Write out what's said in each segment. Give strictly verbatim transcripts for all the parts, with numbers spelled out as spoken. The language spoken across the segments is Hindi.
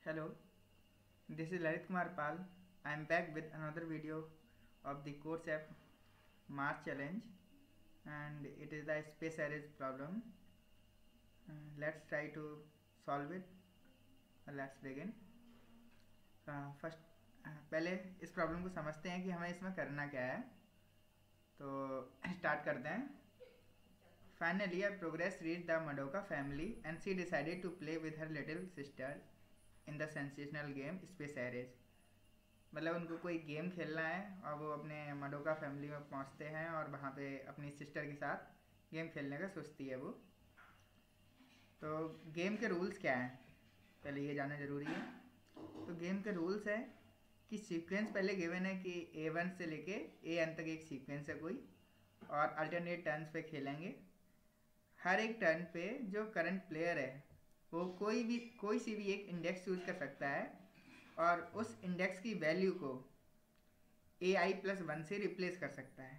Hello, this is Lalit Kumar Pal. I am back with another video of the course app Mars Challenge, and it is the space arrays problem. Uh, let's try to solve it. Uh, let's begin. Uh, first, uh, पहले इस प्रॉब्लम को समझते हैं कि हमें इसमें करना क्या है. तो स्टार्ट करते हैं. Finally, a progress reached the Madoka family, and she decided to play with her little sister in the sensational game Space Arrays. मतलब उनको कोई गेम खेलना है और वो अपने मडोका फैमिली में पहुंचते हैं और वहाँ पे अपनी सिस्टर के साथ गेम खेलने का सोचती है वो. तो गेम के रूल्स क्या हैं पहले ये जानना ज़रूरी है. तो गेम के रूल्स है कि सीक्वेंस पहले गिवन है कि ए वन से लेके ए एन तक एक सीक्वेंस है कोई, और अल्टरनेट टर्न्स पे खेलेंगे. हर एक टर्न पे जो करंट प्लेयर है वो कोई भी कोई सी भी एक इंडेक्स यूज कर सकता है और उस इंडेक्स की वैल्यू को ए आई प्लस वन से रिप्लेस कर सकता है.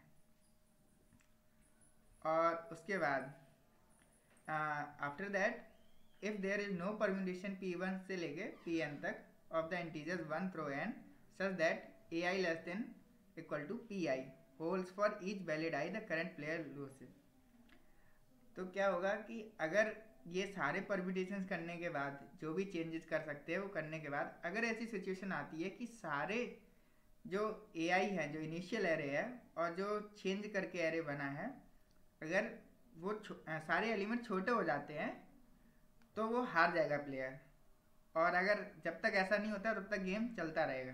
और उसके बाद after that if there is no permutation P one से लेके पी एन तक of the integers one through N such that A I less than equal to P I holds for each valid I the current player loses. तो क्या होगा कि अगर ये सारे परम्यूटेशंस करने के बाद जो भी चेंजेस कर सकते हैं वो करने के बाद अगर ऐसी सिचुएशन आती है कि सारे जो ए आई है जो इनिशियल एरे है और जो चेंज करके एरे बना है अगर वो सारे एलिमेंट छोटे हो जाते हैं तो वो हार जाएगा प्लेयर. और अगर जब तक ऐसा नहीं होता तब तक गेम चलता रहेगा.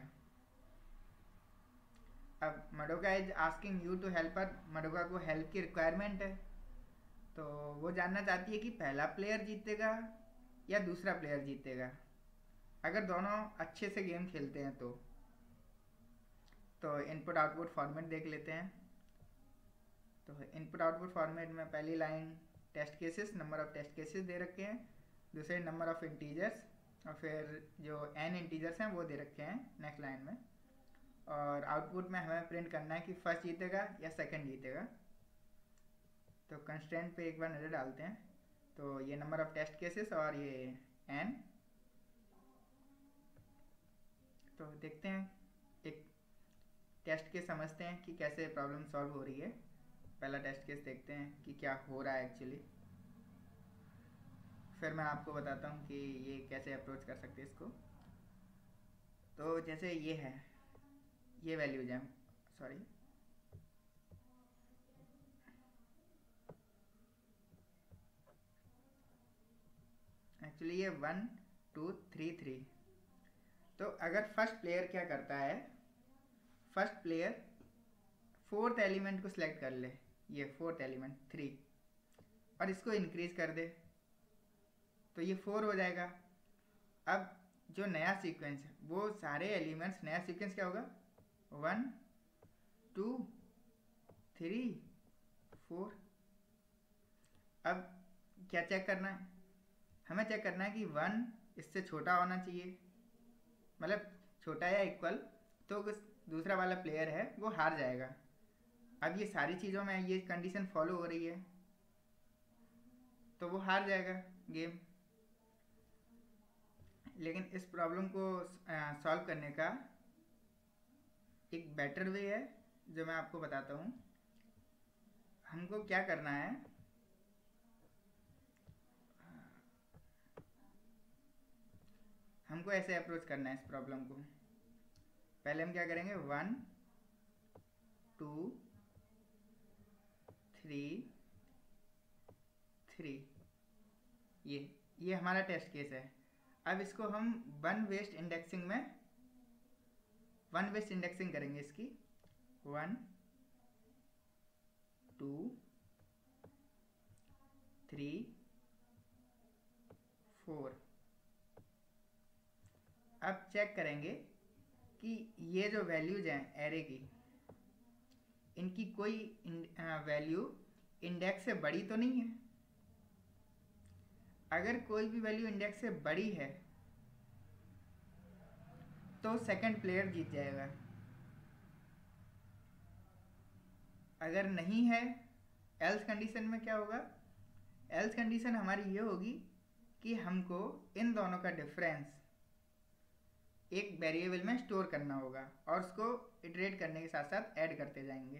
अब Madoka is asking you to help her. Madoka को हेल्प की रिक्वायरमेंट है तो वो जानना चाहती है कि पहला प्लेयर जीतेगा या दूसरा प्लेयर जीतेगा अगर दोनों अच्छे से गेम खेलते हैं तो. तो इनपुट आउटपुट फॉर्मेट देख लेते हैं. तो इनपुट आउटपुट फॉर्मेट में पहली line test cases, number of test cases दे रखे हैं. दूसरे नंबर ऑफ इंटीजर्स और फिर जो एन इंटीजर्स हैं वो दे रखे हैं नेक्स्ट लाइन में. और आउटपुट में हमें प्रिंट करना है कि फर्स्ट जीतेगा या सेकंड जीतेगा. तो कंस्टेंट पे एक बार नज़र डालते हैं. तो ये नंबर ऑफ टेस्ट केसेस और ये एन. तो देखते हैं एक टेस्ट केस समझते हैं कि कैसे प्रॉब्लम सॉल्व हो रही है. पहला टेस्ट केस देखते हैं कि क्या हो रहा है एक्चुअली, फिर मैं आपको बताता हूँ कि ये कैसे अप्रोच कर सकते हैं इसको. तो जैसे ये है, ये वैल्यूज हैं, सॉरी एक्चुअली ये वन टू थ्री थ्री. तो अगर फर्स्ट प्लेयर क्या करता है, फर्स्ट प्लेयर फोर्थ एलिमेंट को सिलेक्ट कर ले, ये फोर्थ एलिमेंट थ्री, और इसको इंक्रीज कर दे तो ये फोर हो जाएगा. अब जो नया सीक्वेंस है वो सारे एलिमेंट्स, नया सीक्वेंस क्या होगा, वन टू थ्री फोर. अब क्या चेक करना है, हमें चेक करना है कि वन इससे छोटा होना चाहिए, मतलब छोटा या इक्वल, तो दूसरा वाला प्लेयर है वो हार जाएगा. अब ये सारी चीज़ों में ये कंडीशन फॉलो हो रही है तो वो हार जाएगा गेम. लेकिन इस प्रॉब्लम को सॉल्व करने का एक बेटर वे है जो मैं आपको बताता हूँ. हमको क्या करना है, हमको ऐसे अप्रोच करना है इस प्रॉब्लम को. पहले हम क्या करेंगे, वन टू थ्री थ्री, ये ये हमारा टेस्ट केस है. अब इसको हम वन वेस्ट इंडेक्सिंग में वन वेस्ट इंडेक्सिंग करेंगे इसकी. One two three four. अब चेक करेंगे कि ये जो वैल्यूज हैं एरे की, इनकी कोई वैल्यू इंडेक्स से बड़ी तो नहीं है. अगर कोई भी वैल्यू इंडेक्स से बड़ी है तो सेकंड प्लेयर जीत जाएगा. अगर नहीं है, एल्स कंडीशन में क्या होगा, एल्स कंडीशन हमारी ये होगी कि हमको इन दोनों का डिफरेंस एक वेरिएबल में स्टोर करना होगा और उसको इटरेट करने के साथ साथ ऐड करते जाएंगे।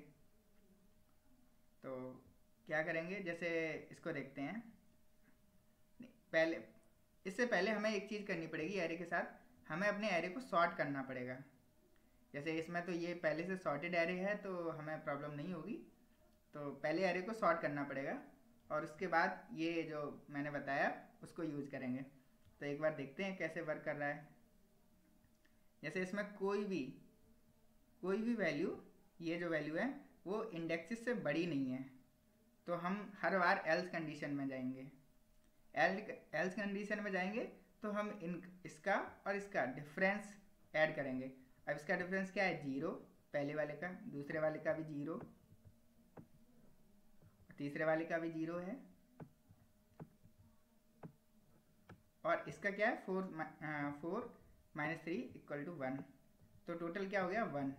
तो क्या करेंगे, जैसे इसको देखते हैं। पहले इससे पहले हमें एक चीज़ करनी पड़ेगी एरे के साथ, हमें अपने एरे को सॉर्ट करना पड़ेगा। जैसे इसमें तो ये पहले से सॉर्टेड एरे है तो हमें प्रॉब्लम नहीं होगी। तो पहले एरे को सॉर्ट करना पड़ेगा और उसके बाद ये जो मैंने बताया उसको यूज़ करेंगे। तो एक बार देखते हैं कैसे वर्क कर रहा है। जैसे इसमें कोई भी कोई भी वैल्यू, ये जो वैल्यू है वो इंडेक्सेस से बड़ी नहीं है, तो हम हर बार एल्स कंडीशन में जाएंगे। एल्स कंडीशन में जाएंगे तो हम इन इसका और इसका डिफरेंस ऐड करेंगे। अब इसका डिफरेंस क्या है, जीरो, पहले वाले का, दूसरे वाले का भी जीरो, तीसरे वाले का भी जीरो है, और इसका क्या है, four four minus three equal to one. तो टोटल क्या हो गया, वन।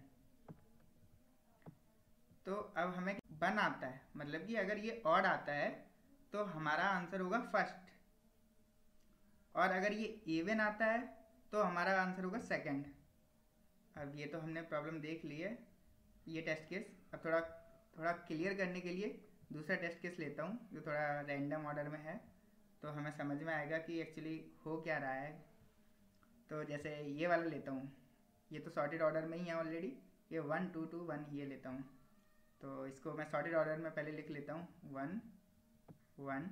तो अब हमें वन आता है, मतलब कि अगर ये ऑड आता है तो हमारा आंसर होगा फर्स्ट, और अगर ये इवन आता है तो हमारा आंसर होगा सेकंड। अब ये तो हमने प्रॉब्लम देख ली है, ये टेस्ट केस। अब थोड़ा थोड़ा क्लियर करने के लिए दूसरा टेस्ट केस लेता हूँ जो थोड़ा रैंडम ऑर्डर में है, तो हमें समझ में आएगा कि एक्चुअली हो क्या रहा है। तो जैसे ये वाला लेता हूँ, ये तो सॉर्टेड ऑर्डर में ही है ऑलरेडी, ये वन टू टू वन ये लेता हूँ। तो इसको मैं सॉर्टेड ऑर्डर में पहले लिख लेता हूँ, one one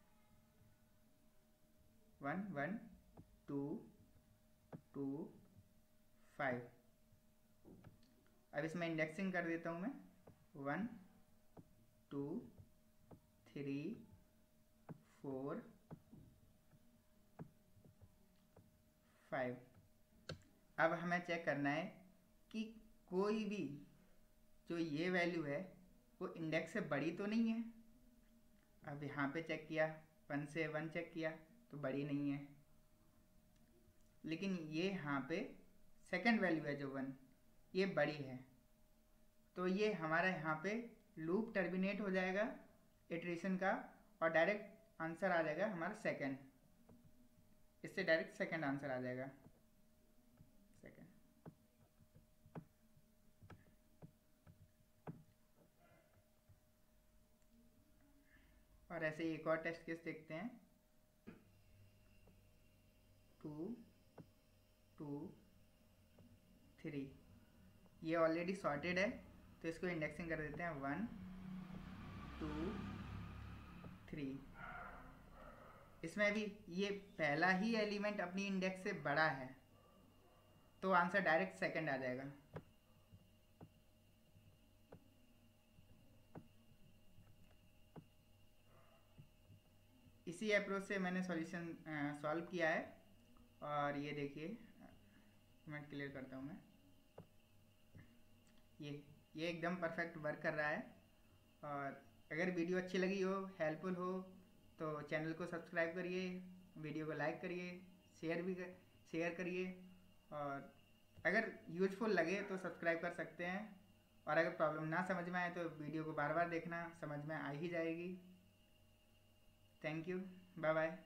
one one two two five. अब इसमें इंडेक्सिंग कर देता हूँ मैं, one two three four five. अब हमें चेक करना है कि कोई भी जो ये वैल्यू है वो इंडेक्स से बड़ी तो नहीं है। अब यहाँ पे चेक किया, वन से वन चेक किया तो बड़ी नहीं है, लेकिन ये यहाँ पे सेकंड वैल्यू है जो वन, ये बड़ी है। तो ये हमारा यहाँ पे लूप टर्मिनेट हो जाएगा इटरेशन का, और डायरेक्ट आंसर आ जाएगा हमारा सेकंड। इससे डायरेक्ट सेकंड आंसर आ जाएगा, सेकंड। और ऐसे ही एक और टेस्ट केस देखते हैं, टू टू थ्री। ये ऑलरेडी सॉर्टेड है तो इसको इंडेक्सिंग कर देते हैं, वन टू थ्री। इसमें भी ये पहला ही एलिमेंट अपनी इंडेक्स से बड़ा है तो आंसर डायरेक्ट सेकंड आ जाएगा। इसी अप्रोच से मैंने सॉल्यूशन सॉल्व किया है। और ये देखिए, मैं क्लियर करता हूँ मैं, ये ये एकदम परफेक्ट वर्क कर रहा है। और अगर वीडियो अच्छी लगी हो, हेल्पफुल हो, तो चैनल को सब्सक्राइब करिए, वीडियो को लाइक करिए, शेयर भी कर, शेयर करिए, और अगर यूजफुल लगे तो सब्सक्राइब कर सकते हैं। और अगर प्रॉब्लम ना समझ में आए तो वीडियो को बार बार देखना, समझ में आ ही जाएगी। Thank you, bye bye.